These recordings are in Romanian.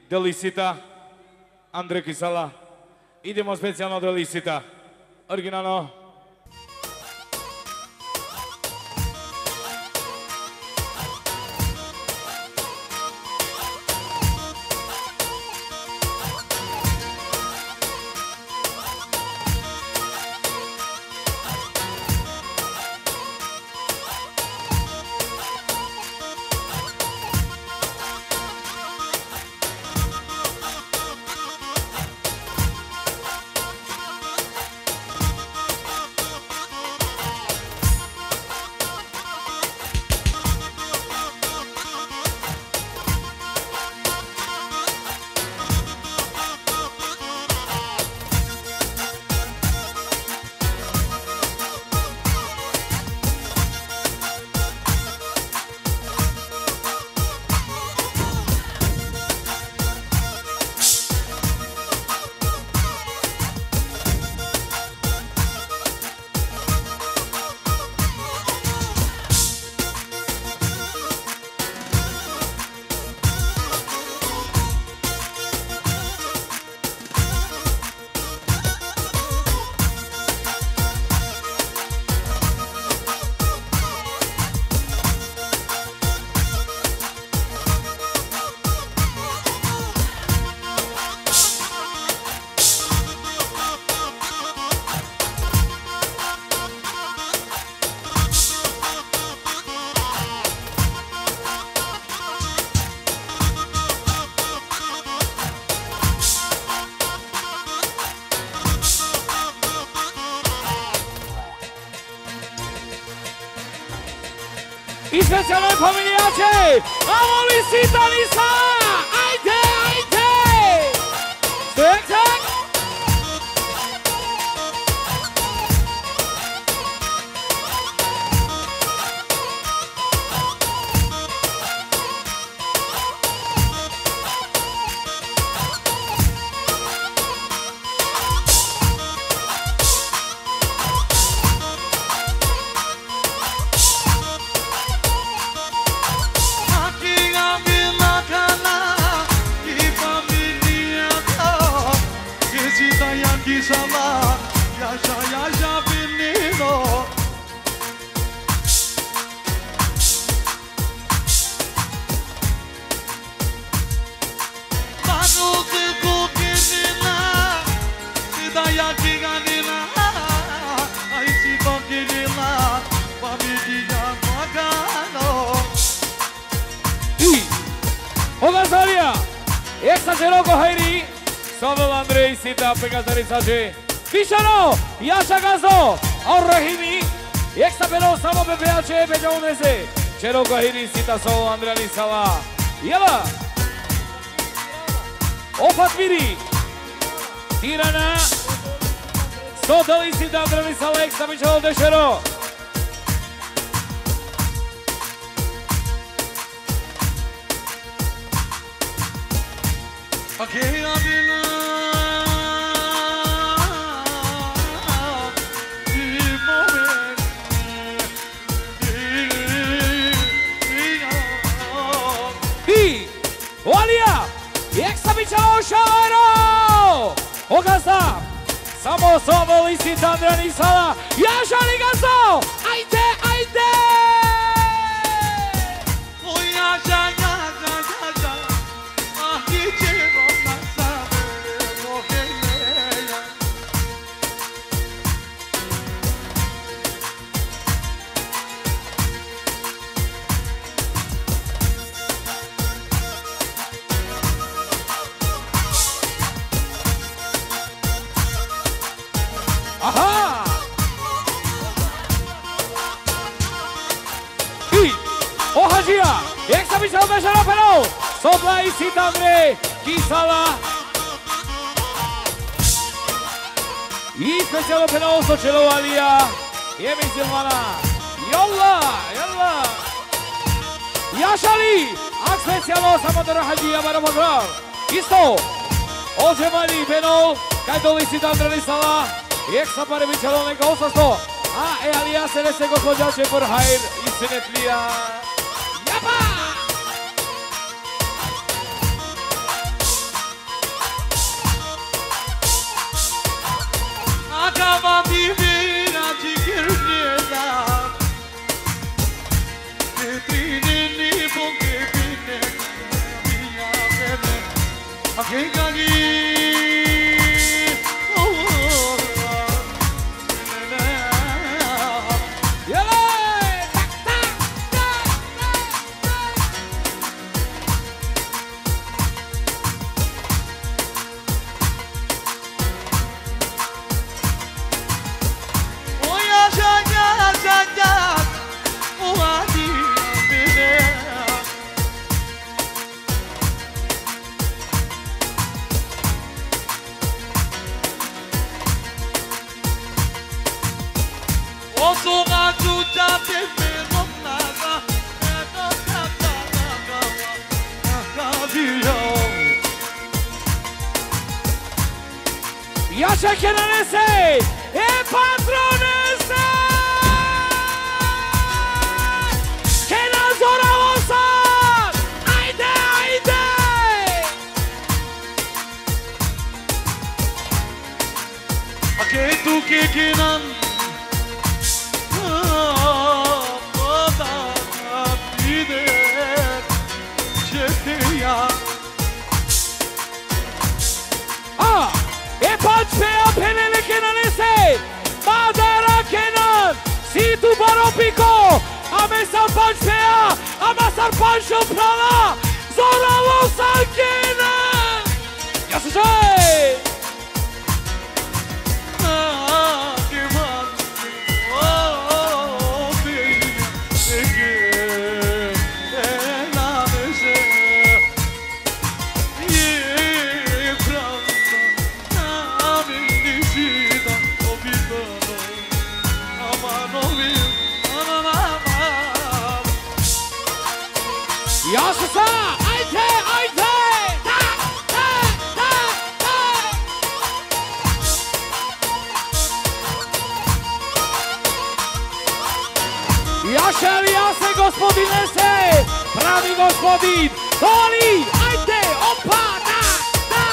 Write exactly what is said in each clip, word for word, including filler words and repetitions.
Delisita, Andrej Kisala. Idemo specijalno Delisita. Originalno. I specijalnoj pominjače, Amoli Sitanisa, ajde, ajde! Tak, tak! Exagerou Correiri, Samuel Andrei Sita Pegazari Saje, Fichano, Yasha Gazo, Aurahimi, Exapero Samo P P H Beja Unese, Chero Correiri Sita Samuel Andrei Sala, Yala, Opatviri, Tirana, Sodali Sita Andrei Sala, Exapero de Chero. Okay, I'll be Hi, Walia, Exabichao Shalero, Ogasa, Samo Sobo Lisita Andrei Sala, Yasha Ligazo, Aite, Aite, Oh Yasha, Yasha, Yasha, Aha! I Ohajia, Exabichao de Xaropero, Sobla e Sita Andrei Kisala. I specijalno penoso Čelo Alija, Jemi Silvana, Jolla, Jolla. Jašali, a specijalno samo do Rahadija Baramograr. Isto, Ođemani penol, kaj doli Sita Andrei Sala. Екса Паревичало нека осасто, а е Алија се несе госпоđače Порхаир и Синетлија. Јапа! Iașa Chenanese e patronese! Kenan Zora olsan! Haydi haydi! Ake tu ke Kenan Pea penele Kenanese, Madara Kenan, si tu baro pico, amesar Pea, amasar Pancho Prala, Zora Losan Kenan. Ya se sei. Yaşasa, ayte, ayte, ta, ta, ta, ta. Yaşa Eliase, gospodinese, pravi gospodin, Toli, ajte, opa, ta, ta.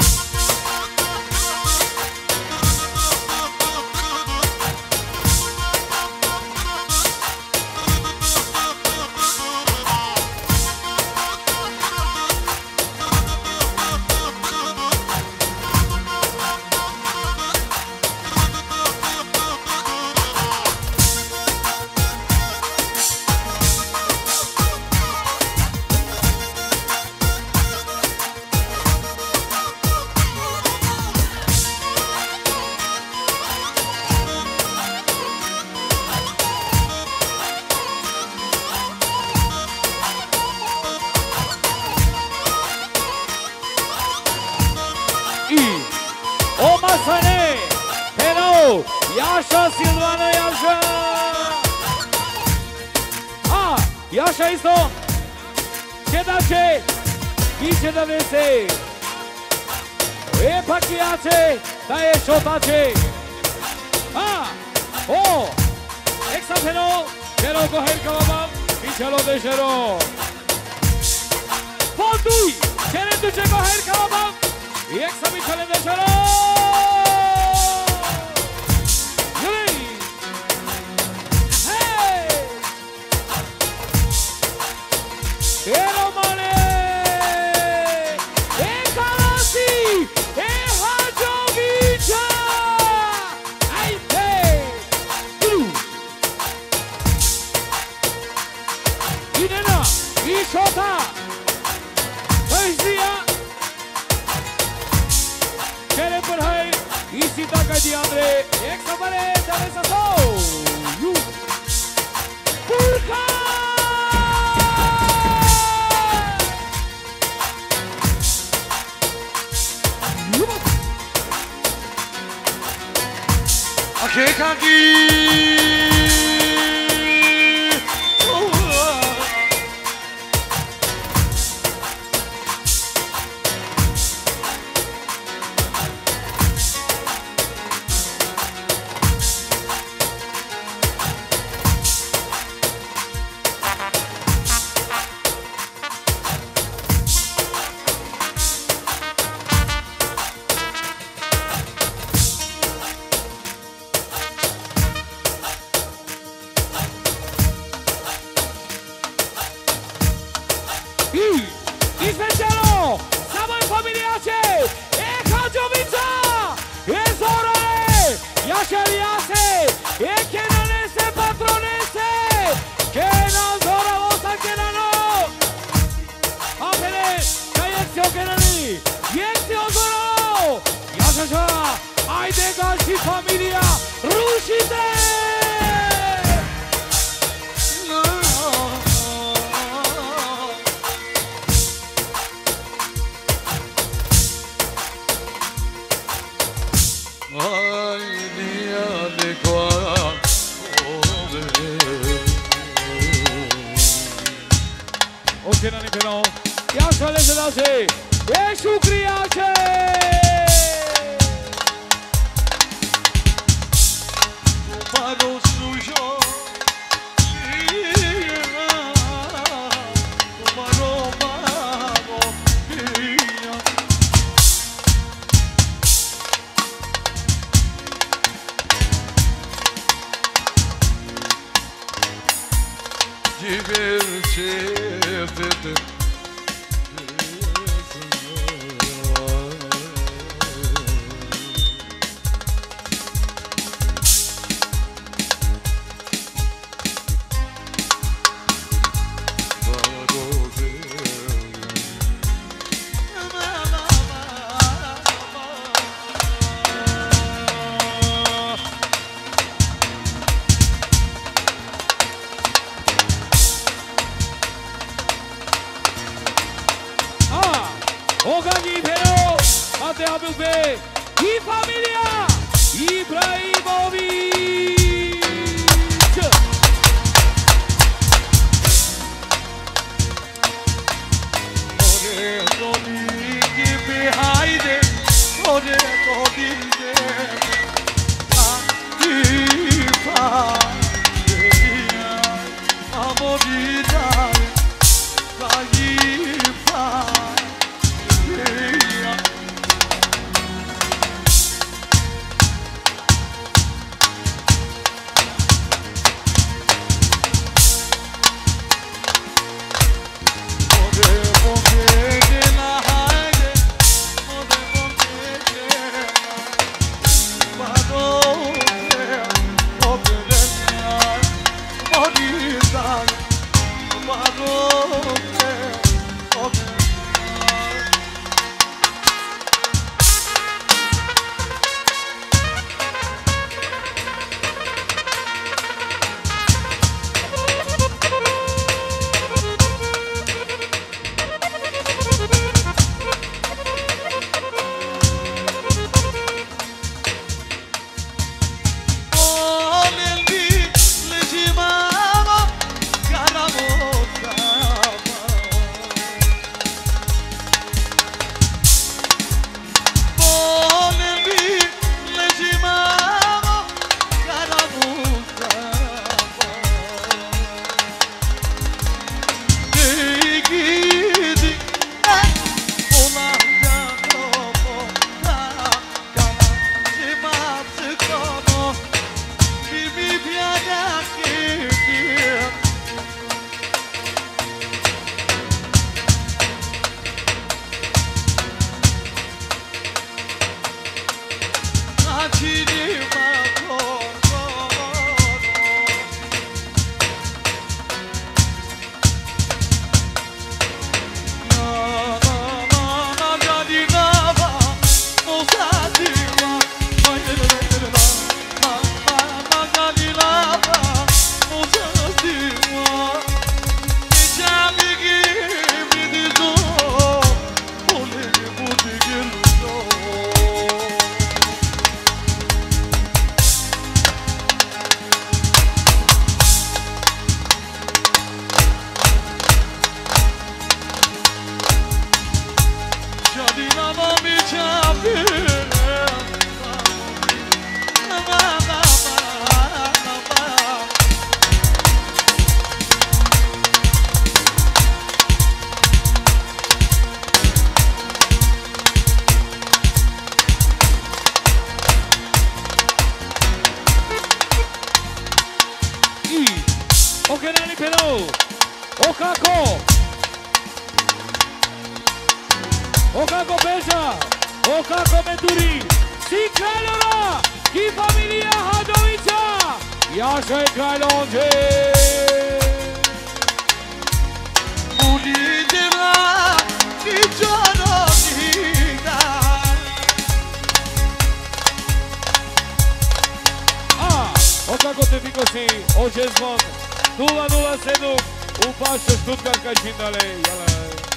Yaşa Silvana yaşa. Ha, yaşa isto. Čedače, i čedanese. E pakijače, da je šotače. Ha, o, eksapeno, čero koherka babam, i čelo dešero. Pontuj, čere tuče koherka babam, i eksapi čele dešero. Di Andre, Examare, Teresa Sou, you, Burka. Okay, Kaki. familiace, e Hadžovica, e Zorane, Jašariase, e Kenanese, Patronese, Kenan Zoravosa Kenano, Apele, Kajekcio Kenani, Jekcio Zorao, Jašaša, ajde Gaši familia, rušite! Kenani Peno, Jaša Ležedaže, je Šukrijače! Maro služo, maro, maro, diverse. Ogani Pero, Mateo Bube, y familia, Ibrahimovic. Ore doni gibi haydi, ore doni Antifa, amorida, Kaifa. Okako Beja, Okako Meduri, si kraljöna i familja Hadjovića, Jasha i kralj Onđe. Mulideva i čarovnika. A, Okako te Vikosi, Ođezmon, nula nula sedam, u Pašo Stuttgart Kačindale, jale.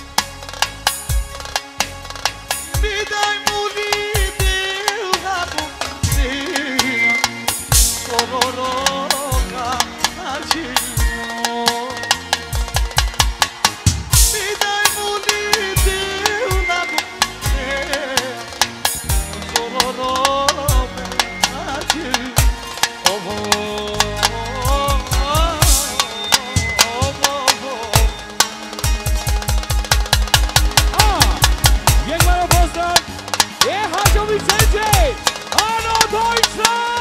Mi daj mulideu habu sina, sororoka načino. Mi daj mulideu habu sina, sororoka načino. Ovo, Hallo Deutschland!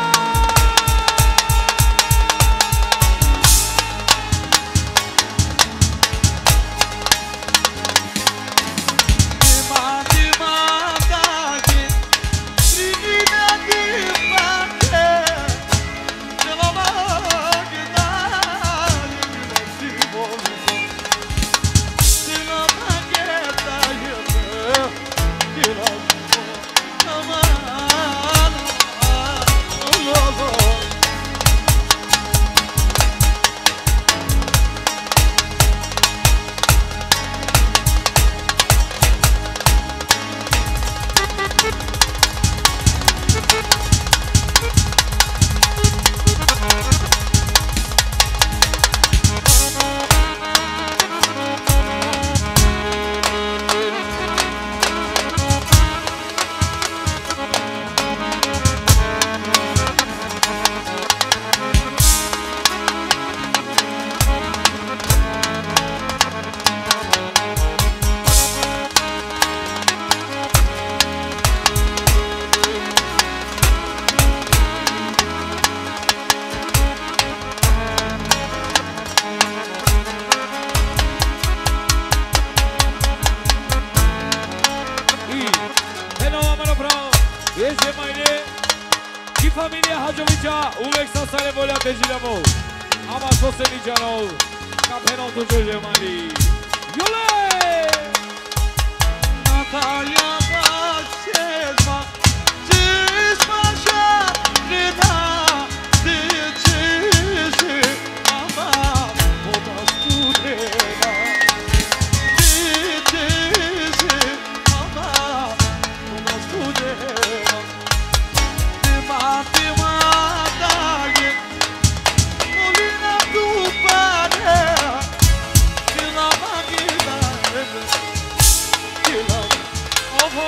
Familia Hadjovića uvek sa stare volja težiramo. Ama što se niđanov, kapenom tuđo Žemani. Jole! Natalja Bačezma, Čizma Šaprina, Ti Čiži, ama voda studena. Ti Čiži, ama voda studena. Fatima dage, molina tu pare, kila magida, kila oho.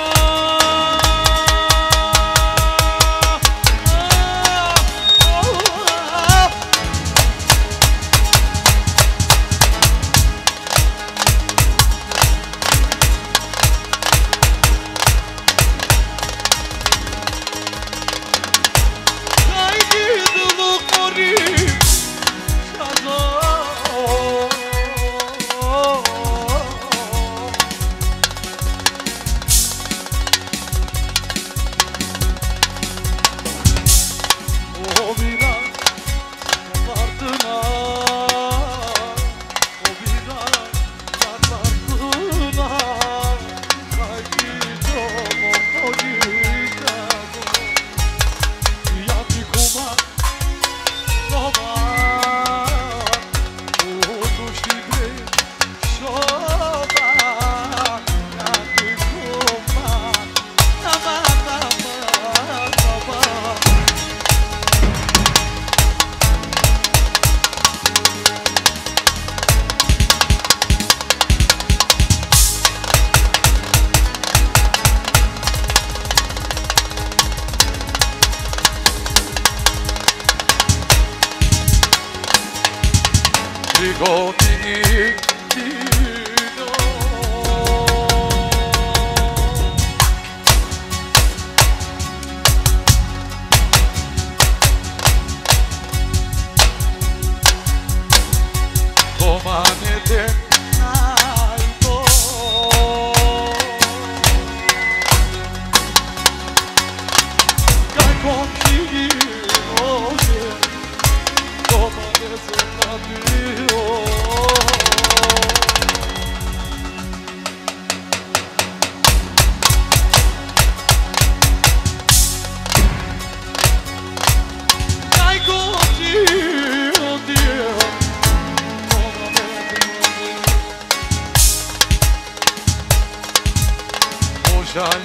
çay.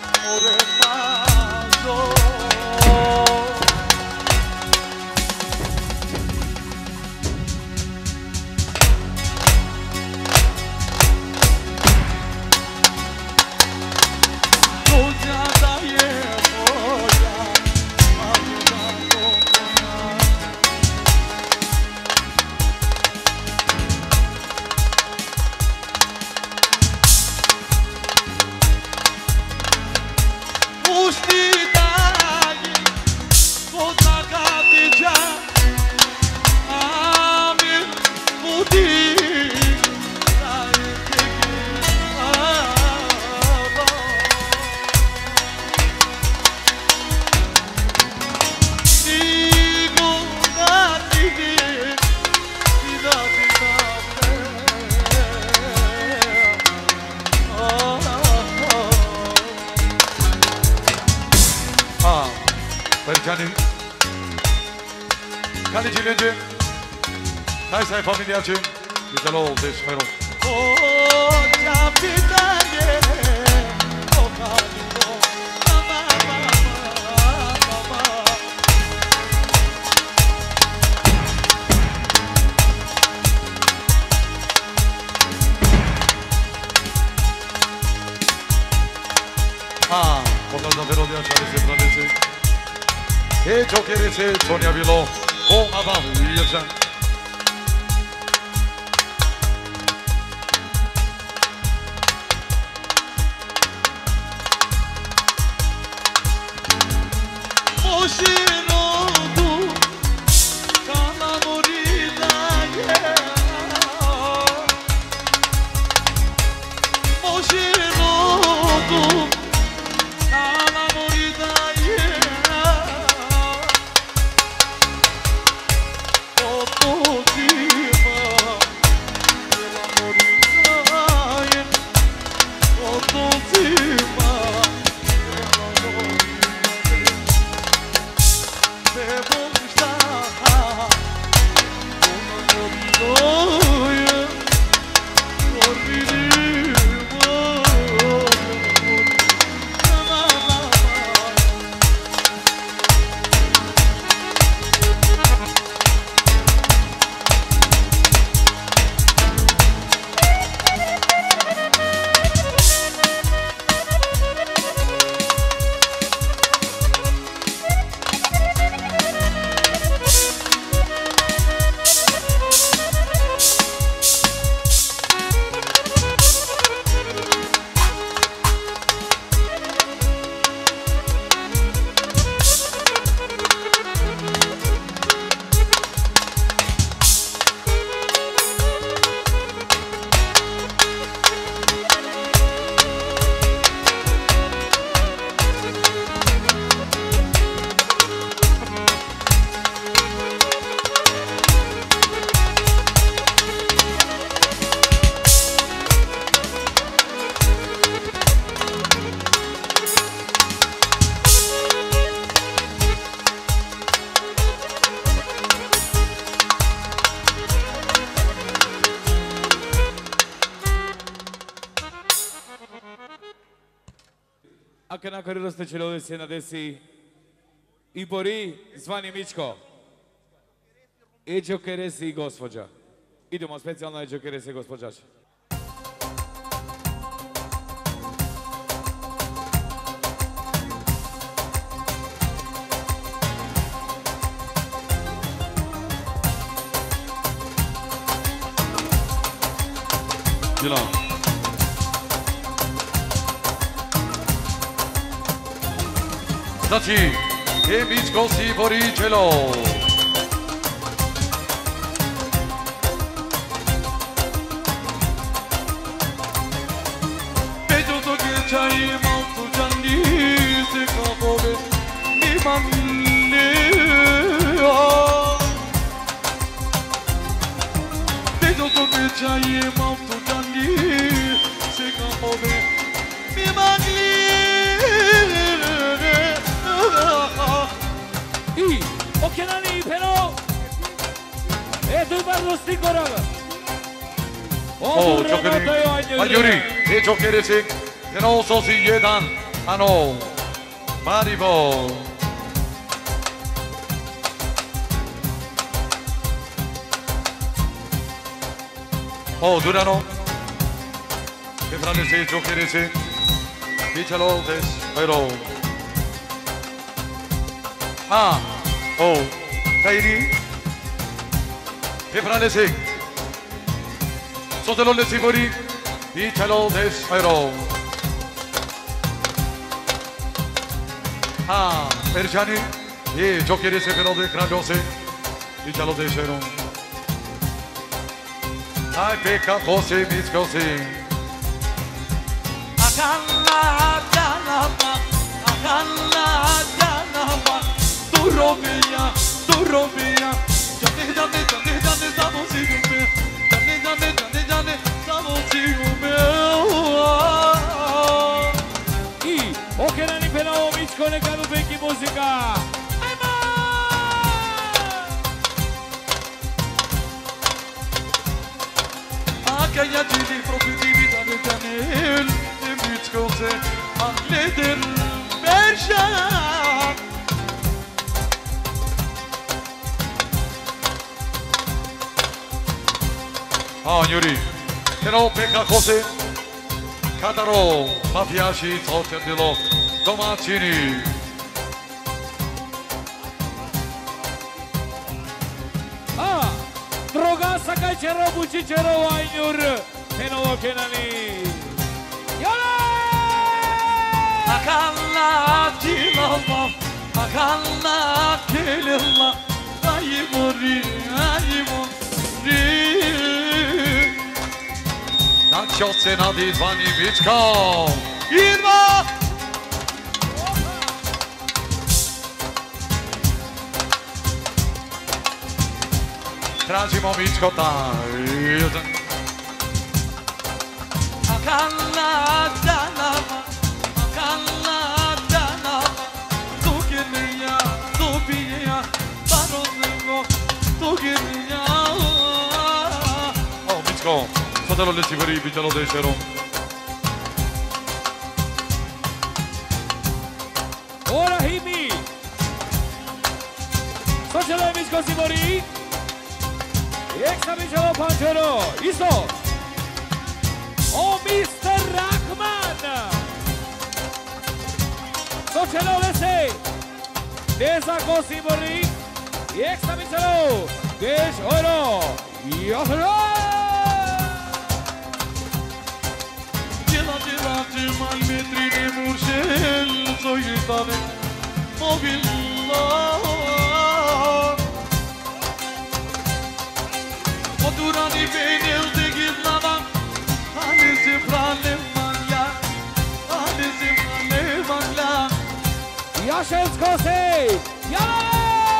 Moremazo. Kalecilerin, Kayseri Familyacı, güzel oldu İsmail. Koca bir tane, o kalıyor, mama mama mama. Ha, pokazda per odiač, ali se pradeci. E giocherese Sonia Bilo, con Avavija. Ako na koridoru ste će ovdje se nadesi i Bori, zvani Mičko. I Džokeresi i gospođa. Idemo specijalno na Džokeresi i gospođač. Dilan. Znači, je Mičko si Boričelo. Peđo to geća i malcu džandi se kapove mi manlija. Peđo to geća i malcu džandi se kapove mi manlija. I Okenani pero eto i bardo Stigorava. O, Džokeri, a Juri, e Džokeresi, Jenom sosi jedan, ano, Maribo. O, Durano. Prepárate, Jokerese. Díchalo, des, pero. Ah, oh, Kairi. Prepárate. Sotelo le sibori. Díchalo, des, pero. Ah, Perjani. Ye, Jokerese, pero de Krajose. Díchalo, des, pero. Ay, peca, José, mis José. Akalla canama, akalla canama, tu romia, tu romia. Jane, jane, jane, jane, estamos sin meu. Jane, jane, jane, jane, estamos sin meu. I Okenani Penao Michko Nekanu Benki Música. Akaya dili profitivi dane danel, Michkose, Akleder, Berşan. Ah, Yuri. Pero peca, José. Kataro, Mafiashi, Totendilo, Domacini. Ah, droga sakajčero, bučičero, Ainur, Penao Okenani. Yola! Akalla dilama, akalla kelima, ayimori, ayimori. Nacho se nadi zvani Mičko. Irma! Tražimo Mičko taj. Akalla dilama, akalla dilama, tukeniya, tubiya, baronimo, tukeniya. Oh, Mičko. Sotelo le sibori, díchalo, des, pero. Ora Himi. Socialo Michko Sibori. Eksa Michelo Panchero. Isto. O mister Rahman. Socialo Lese. Desako Sibori. Eksa Michelo. Des Oro. Yohro. Dila dila cimal metrine murşel soyutane mobillah. Odurani benel de gizlama, hanesi prane malla, hanesi prane malla. Yashensko se. Yala!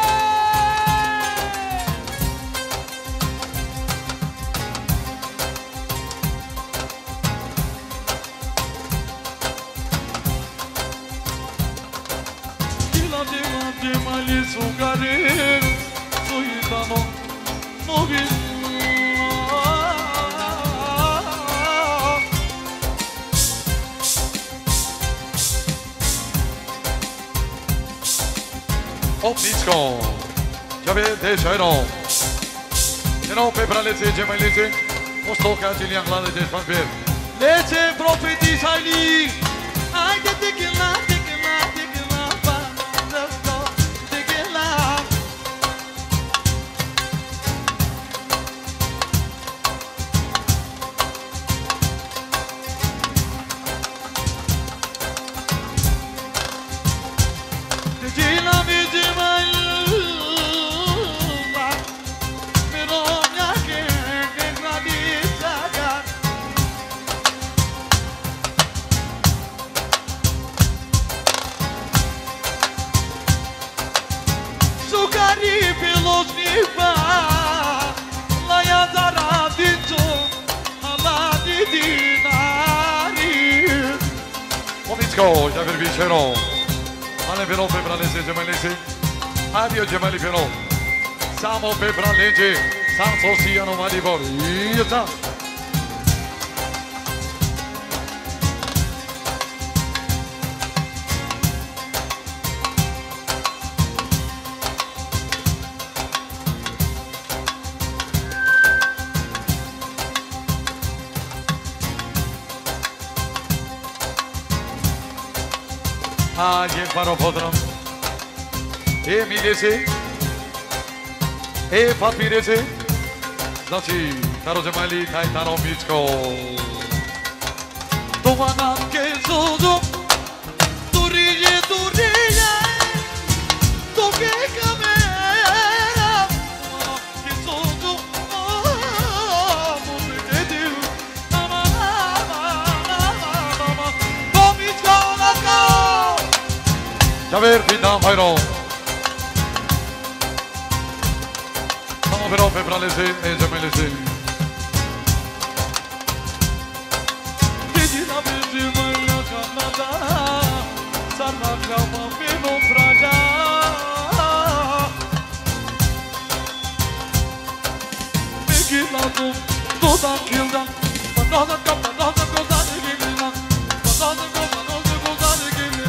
Dila cemali sugarer soyutano mobillah. Oh, Mičko. Ya ve, des, pero. Jenom pepralece, gemalece. Mostoka, Jilian, Lade, des, Panper. Lece profeti sayli, haydi tekila, tekila, tekila, let's go, tekila. Tekila mi cemal, mironya ke ke gradisa. Sugari pelos nipa, la yadara dito, ala di dinari. Oh, Mičko, ya ver, bichero. Ale, pero, pepralece, gemalece. Adio, gemali, pero. Samo, pepralece. Sam, sosiano, malibor. Y está. A jem paro podram. E milese. E papirese. Znači, Taro Jamali, taj Taro Mičko. Това нам ке зозо, дурие, дурие, токе камера, това ке зозо, може ке дил, мама, мама, мама, помичка онака. Javer, pidam, hayro. Samo pero pebralese, e Jamalese. Medina bezima la Canada, sarna kama meno praja. Medina do toda kilda, toda kapa, toda cosa de gilna, toda cosa, toda cosa de gilna.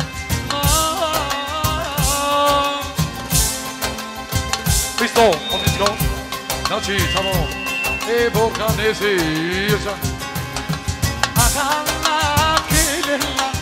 Visto, Omisko. Znači, samo e bocanese. Agalla, kililla.